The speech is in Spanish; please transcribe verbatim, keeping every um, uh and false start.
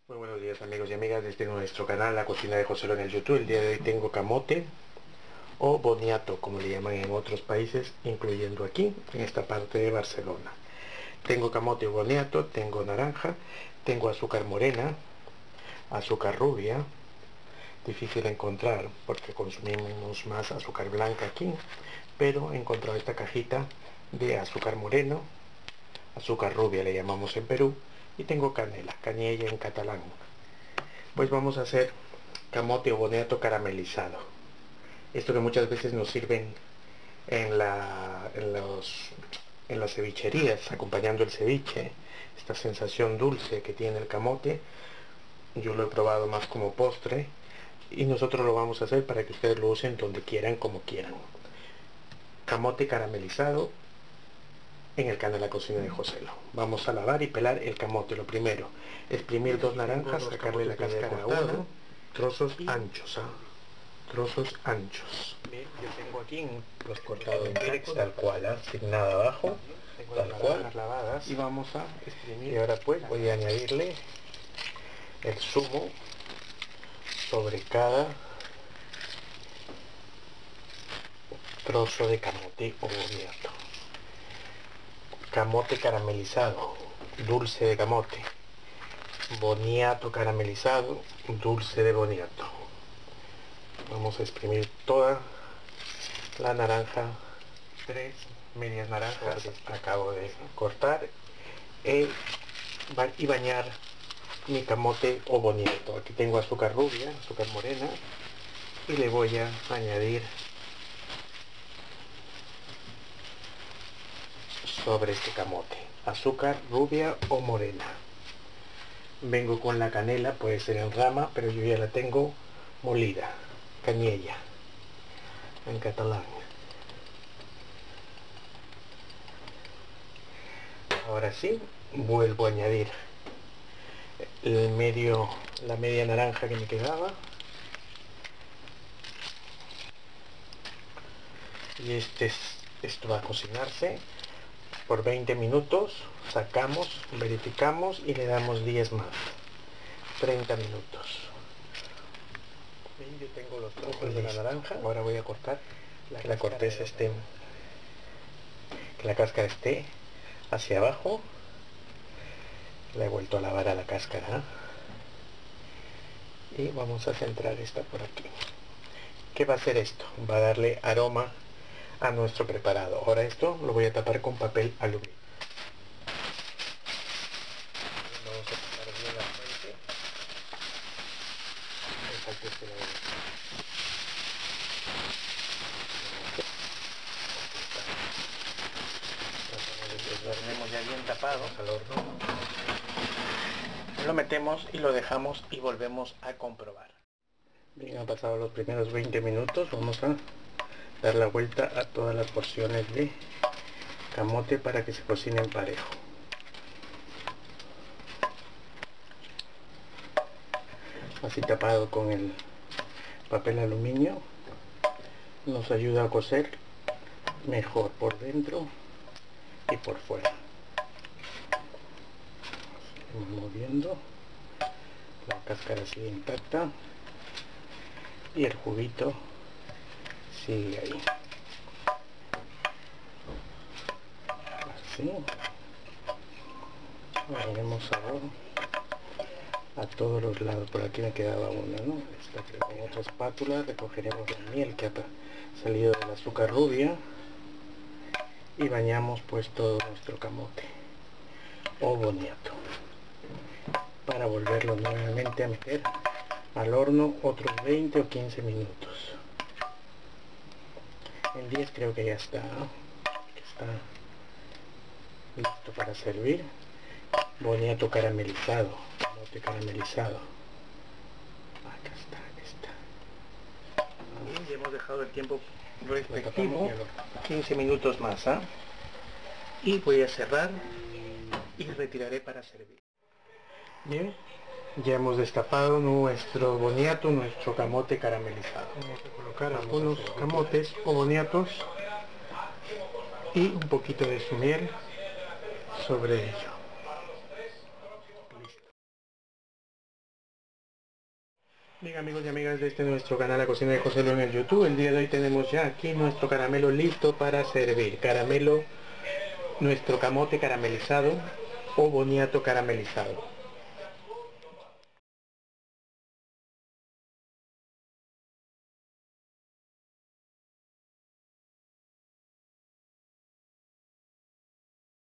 Muy buenos días amigos y amigas de este nuestro canal, La Cocina de Joselo en el YouTube. El día de hoy tengo camote o boniato, como le llaman en otros países, incluyendo aquí, en esta parte de Barcelona. Tengo camote o boniato, tengo naranja, tengo azúcar morena, azúcar rubia, difícil de encontrar porque consumimos más azúcar blanca aquí, pero he encontrado esta cajita de azúcar moreno, azúcar rubia le llamamos en Perú, y tengo canela, canella en catalán. Pues vamos a hacer camote o boniato caramelizado. Esto que muchas veces nos sirven en, la, en, los, en las cevicherías, acompañando el ceviche, esta sensación dulce que tiene el camote, yo lo he probado más como postre, y nosotros lo vamos a hacer para que ustedes lo usen donde quieran, como quieran. Camote caramelizado en el canal La Cocina de Joselo. Vamos a lavar y pelar el camote. Lo primero, exprimir dos naranjas, sacarle la cáscara a una, trozos anchos, ¿eh? trozos anchos. Bien, yo tengo aquí los cortados en T-Rex, tal cual, ¿eh? sin nada abajo, tal cual, lavadas, y vamos a exprimir. Y ahora pues voy a añadirle el zumo sobre cada trozo de camote o boniato. Camote caramelizado, dulce de camote. Boniato caramelizado, dulce de boniato. Vamos a exprimir toda la naranja, tres medias naranjas acabo de cortar, e, y bañar mi camote o boniato. Aquí tengo azúcar rubia, azúcar morena, y le voy a añadir sobre este camote, azúcar rubia o morena. Vengo con la canela, puede ser en rama, pero yo ya la tengo molida, canella en catalán. Ahora sí, vuelvo a añadir el medio, la media naranja que me quedaba, y este, esto va a cocinarse por veinte minutos. Sacamos, verificamos y le damos diez más, treinta minutos. Bien, yo tengo los trozos de la naranja. Ahora voy a cortar, la que la corteza esté, que la cáscara esté hacia abajo. La he vuelto a lavar a la cáscara, y vamos a centrar esta por aquí. ¿Qué va a hacer esto? Va a darle aroma a nuestro preparado. Ahora esto lo voy a tapar con papel aluminio. Vamos a tapar bien la fuente. Lo tenemos ya bien tapado al horno. Lo metemos y lo dejamos y volvemos a comprobar. Bien, han pasado los primeros veinte minutos. Vamos a dar la vuelta a todas las porciones de camote para que se cocinen parejo. Así tapado con el papel aluminio nos ayuda a cocer mejor por dentro y por fuera. Seguimos moviendo, la cáscara sigue intacta y el juguito sigue ahí. Así. Haremos sabor a todos los lados. Por aquí me quedaba una, ¿no? Esta, con otra espátula recogeremos la miel que ha salido del azúcar rubia y bañamos pues todo nuestro camote o boniato para volverlo nuevamente a meter al horno otros veinte o quince minutos. En diez creo que ya está, ¿no? Está listo para servir. Boniato caramelizado, camote caramelizado. Acá está, acá está. Bien, ya hemos dejado el tiempo respectivo, quince minutos más, ¿eh? Y voy a cerrar y retiraré para servir. Bien, ya hemos destapado nuestro boniato, nuestro camote caramelizado. Vamos a colocar algunos camotes o boniatos y un poquito de su miel sobre ello. Bien, amigos y amigas de este nuestro canal La Cocina de José Lo en el YouTube, el día de hoy tenemos ya aquí nuestro caramelo listo para servir. Caramelo, nuestro camote caramelizado o boniato caramelizado.